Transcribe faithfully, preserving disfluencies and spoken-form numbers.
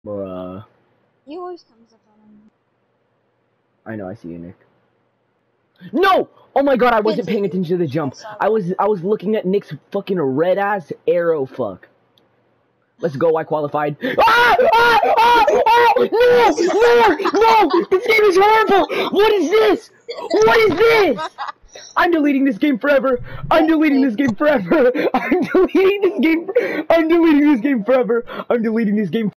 Bruh. He always comes up on him. I know, I see you, Nick. No! Oh my god, I wasn't Did paying you? attention to the jump. I saw I was I was looking at Nick's fucking red ass arrow fuck. Let's go, I qualified. Ah! Ah! Ah! Ah! No! No! No! This game is horrible! What is this? What is this? I'm deleting this game forever. I'm deleting this game forever. I'm deleting this game. I'm deleting this game forever. I'm deleting this game.